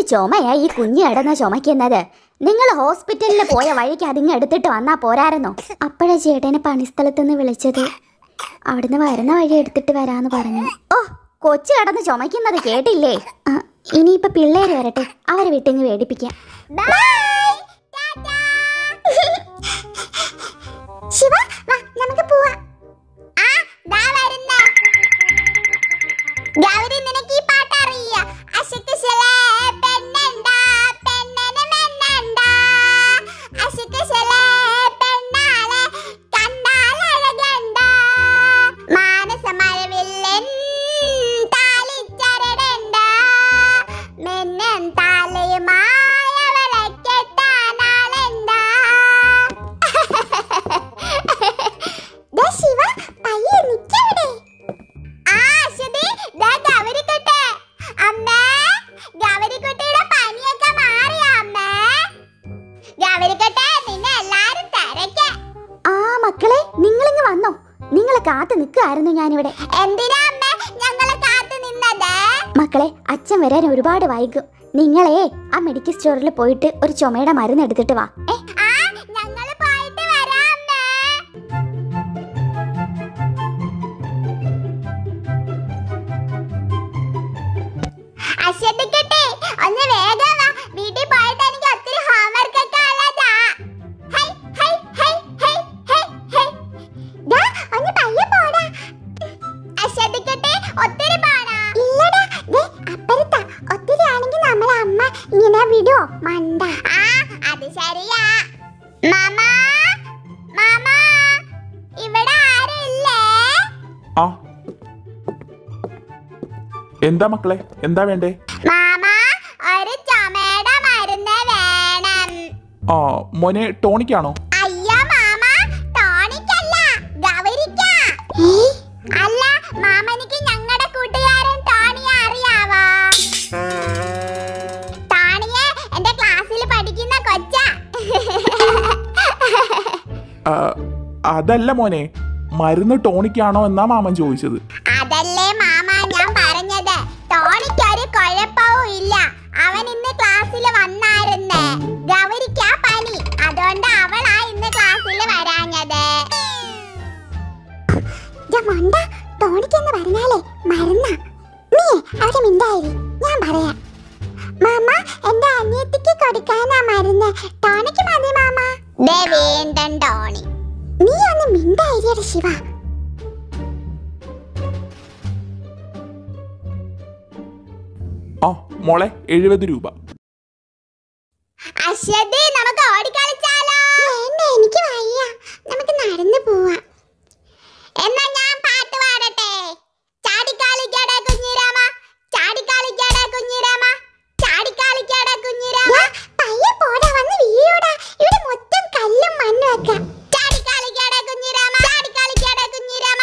ചുമയാ ഈ കുഞ്ഞു കിടന്ന ചുമക്കുന്നത്. നിങ്ങൾ ഹോസ്പിറ്റലിൽ പോയ വഴിക്ക് അതിങ്ങ് എടുത്തിട്ട് വന്നാ പോരായിരുന്നോ? അപ്പോഴാ ചേട്ടനെ പണിസ്ഥലത്തുനിന്ന് വിളിച്ചത്. അവിടുന്ന് വരുന്ന വഴി എടുത്തിട്ട് വരാന്ന് പറഞ്ഞു. ഓ, കൊച്ചു കിടന്ന് ചുമക്കുന്നത് കേട്ടില്ലേ? ഇനിയിപ്പൊ പിള്ളേര് വരട്ടെ, അവരെ വിട്ടിങ്ങ് വേടിപ്പിക്കാം. ശിവ, നമുക്ക് പോവാം. മക്കളെ, നിങ്ങളിങ്ങ് വന്നോ? നിങ്ങളെ കാത്തു നിൽക്കുകയായിരുന്നു ഞാനിവിടെ. മക്കളെ, അച്ഛൻ വരാൻ ഒരുപാട് വൈകും. നിങ്ങളെ ആ മെഡിക്കൽ സ്റ്റോറിൽ പോയിട്ട് ഒരു ചുമയുടെ മരുന്ന് എടുത്തിട്ട് വാ. വിടോ മണ്ട. അത് ശരിയാ. മാമാ, മാമാ, ഇവിടെ ആരുമില്ലേ? എന്താ മക്കളെ, എന്താ വേണ്ടേ? മാമാ, ഒരു ചുമയുടെ മരുന്ന് വേണം. മോനെ ടോണിക്കാണോ? അയ്യോ മാമാ, ടോണിക്കല്ല, ഗൗരിക്കാ. അല്ല മാമനിക്ക് ഞങ്ങളുടെ കൂട്ടുകാരൻ ടോണിയെ അറിയാവോ? ടോണിയെ എന്റെ ക്ലാസ്സിൽ പഠിക്കുന്ന കൊച്ചാ. അതല്ല മോനെ, മരുന്ന് ടോണിക്കാണോ എന്നാ മാമൻ ചോദിച്ചത്. അതല്ലേ മാമ ഞാൻ പറഞ്ഞത്. ടോണിക്കൊരു കുഴപ്പവും ഇല്ല. അവൻ ഇന്ന് ക്ലാസ്സിൽ വന്നായിരുന്നേ. ഗൗരിക്കാ പനി, അതുകൊണ്ട് അവളാ ഇന്ന് ക്ലാസ്സിൽ വരാഞ്ഞത്. ടോണിക്കെന്ന് പറഞ്ഞാലേ മരുന്നാ. നീ അവിടെ മിണ്ടായി, ഞാൻ പറയാം. മാമ, എന്റെ അനിയത്തിക്ക് കൊടുക്കാനാ മരുന്ന്. ടോണിക്ക് മതി മാമ. വീണ്ടും ടോണി. നീ ഒന്ന് മിണ്ടായിരിയുടെ ശിവ. മോളെ 70 രൂപ. അശ്വതി, നമുക്ക് ഓടിക്കളിച്ചാലോ? വേണ്ട, എനിക്ക് വയ്യ. നമുക്ക് നടന്നു പോവാം. എന്നാ ഞാൻ പാട്ട് പാടട്ടെ. ചാടിക്കളിക്കട കുഞ്ഞിരാമ, ചാടിക്കളിക്കട കുഞ്ഞിരാമ, ചാടിക്കളിക്കട കുഞ്ഞിരാമ. പയ്യെ പോടാ, വന്ന് വീഴൂടാ. ഇവിടെ മൊത്തം കല്ലും മണ്ണും ഒക്കെ. ചാടിക്കളിക്കട കുഞ്ഞിരാമ, ചാടിക്കളിക്കട കുഞ്ഞിരാമ.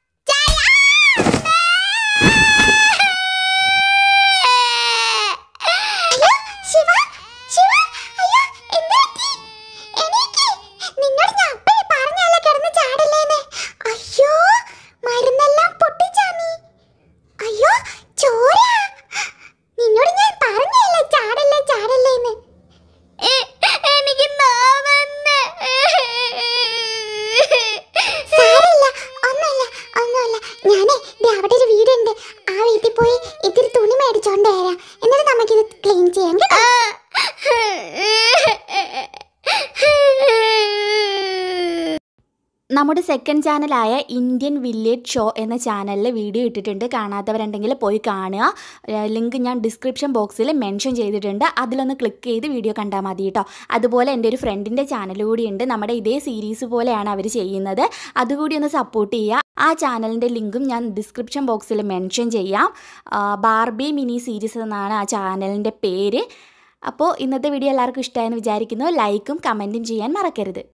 നമ്മുടെ സെക്കൻഡ് ചാനലായ ഇന്ത്യൻ വില്ലേജ് ഷോ എന്ന ചാനലിൽ വീഡിയോ ഇട്ടിട്ടുണ്ട്. കാണാത്തവരുണ്ടെങ്കിൽ പോയി കാണുക. ലിങ്ക് ഞാൻ ഡിസ്ക്രിപ്ഷൻ ബോക്സിൽ മെൻഷൻ ചെയ്തിട്ടുണ്ട്. അതിലൊന്ന് ക്ലിക്ക് ചെയ്ത് വീഡിയോ കണ്ടാൽ മതി കേട്ടോ. അതുപോലെ എൻ്റെ ഒരു ഫ്രണ്ടിൻ്റെ ചാനൽ കൂടിയുണ്ട്. നമ്മുടെ ഇതേ സീരീസ് പോലെയാണ് അവർ ചെയ്യുന്നത്. അതുകൂടി ഒന്ന് സപ്പോർട്ട് ചെയ്യുക. ആ ചാനലിൻ്റെ ലിങ്കും ഞാൻ ഡിസ്ക്രിപ്ഷൻ ബോക്സിൽ മെൻഷൻ ചെയ്യാം. ബാർബി മിനി സീരീസ് എന്നാണ് ആ ചാനലിൻ്റെ പേര്. അപ്പോൾ ഇന്നത്തെ വീഡിയോ എല്ലാവർക്കും ഇഷ്ടമായെന്ന് വിചാരിക്കുന്നു. ലൈക്കും കമൻറ്റും ചെയ്യാൻ മറക്കരുത്.